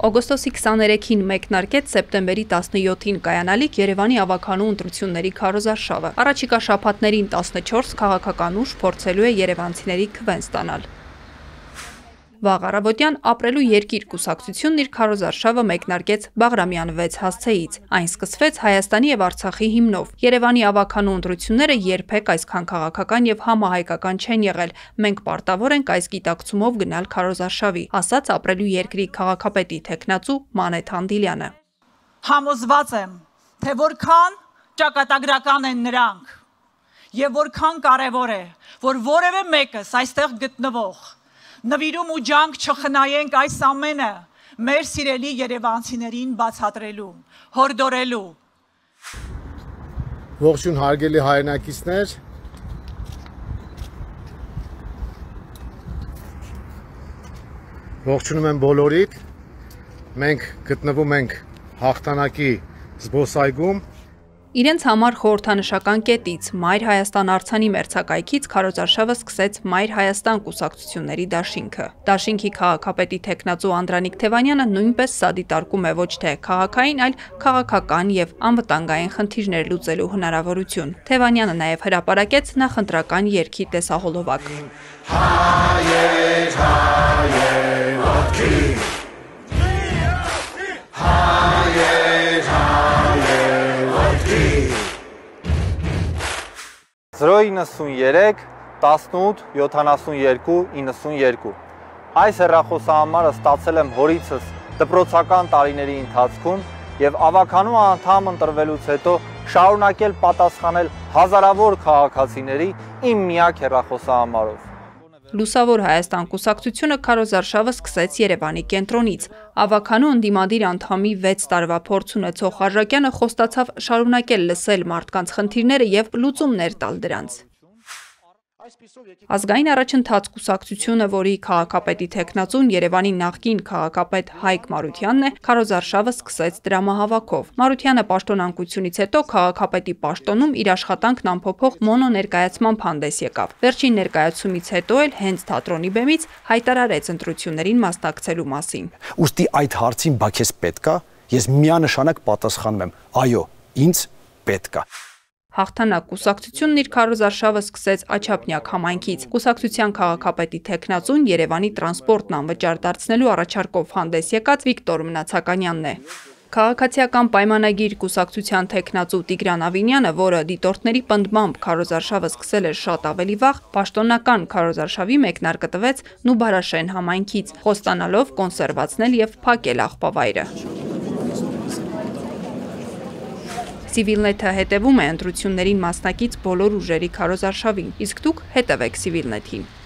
Օգոստոսի 23-ին մեկնարկեց սեպտեմբերի 17-ին կայանալիք Երևանի ավագանու ընտրությունների քարոզարշավը։ Առաջիկա շաբաթներին 14 քաղաքական ուժ փորձելու է երևանցիների քվեն ստանալ։ Վաղ առավոտյան ապրելու երկիր կուսակցությունն իր քարոզարշավը մեկնարկեց Բաղրամյան 6 հասցեից։ Այն սկսվեց Հայաստանի եւ Արցախի հիմնով։ Երևանի ավագանու ընտրությունները երբեք այսքան քաղաքական եւ համահայկական չեն եղել։ Մենք պարտավոր ենք այս գիտակցումով գնալ քարոզարշավի, ասաց ապրելու երկրի քաղաքապետի տեխնացու Մանեթ Հանդիլյանը։ Համոզված եմ, թե որքան ճակատագրական են նրանք եւ որքան կարեւոր է, որ որևէ մեկս այստեղ գտնվող նվիրում ու ջանք չխնայենք այս ամենը մեր սիրելի երևանցիներին բացատրելու, հորդորելու։ Ողջույն հարգելի հայրենակիցներ, ողջունում եմ բոլորիդ, մենք գտնվում ենք հաղթանակի զբոսայգում։ Իրենց համար խորհրդանշական կետից Մայր Հայաստան արձանի մերձակայքից քարոզարշավը սկսեց Մայր Հայաստան կուսակցությունների դաշինքը։ Դաշինքի քաղաքապետի տեխնացու Անդրանիկ Թևանյանը նույնպես սա դիտարկում է ոչ թե քաղաքային, այլ քաղաքական եւ անվտանգային խնդիրներ լուծելու հնարավորություն։ Թևանյանը նաեւ հրապարակեց նախընտրական երգի տեսահոլովակ։ Հայեր 93 18 72 92 Այս հեռախոսահամարը ստացել եմ հորիցս դպրոցական տարիների ընթացքում եւ ավագանու անդամ ընտրվելուց հետո շարունակել պատասխանել հազարավոր քաղաքացիների իմ միակ հեռախոսահամարով։ Լուսավոր Հայաստան կուսակցությունը քարոզարշավը սկսեց Երևանի կենտրոնից։ Ավագանու ընդդիմադիր անդամի 6 տարվա փորձ ունեցող Արժակյանը խոստացավ շարունակել լսել մարդկանց խնդիրները եւ լուծումներ տալ դրանց։ Ազգային առաջընթաց կուսակցությունը, որի քաղաքապետի տեխնացուն Երևանի նախկին քաղաքապետ Հայկ Մարությանն է, քարոզարշավը սկսեց դրամահավաքով։ Մարությանը պաշտոնանկությունից հետո քաղաքապետի պաշտոնում իր աշխատանքն ամփոփող մոնո ներկայացմամբ հանդես եկավ։ Վերջին ներկայացումից հետո էլ հենց թատրոնի բեմից հայտարարեց ընտրություններին մասնակցելու մասին։ Ուստի այդ հարցին բա քեզ պետք է, ես միանշանակ պատասխանում եմ, այո, ինձ պետք է։ Հաղթանակ կուսակցությունն իր քարոզարշավը սկսեց Աչափնյակ համայնքից։ Կուսակցության քաղաքապետի տեխնացուն Երևանի տրանսպորտն անվճար դարձնելու առաջարկով հանդես եկած Վիկտոր Մնացականյանն է։ Քաղաքացիական պայմանագիր կուսակցության տեխնացու Տիգրան Ավինյանը, որը դիտորդների պնդմամբ քարոզարշավը սկսել էր շատ ավելի վաղ, պաշտոնական քարոզարշավի մեկնարկը տվեց Նուբարաշեն համայնքից, խոստանալով կոնսերվացնել եւ փակել աղբավայրը։ Civilnet-ը հետևում է ընտրություններին մասնակից բոլոր ուժերի քարոզարշավին, իսկ դուք հետևեք Civilnet-ին։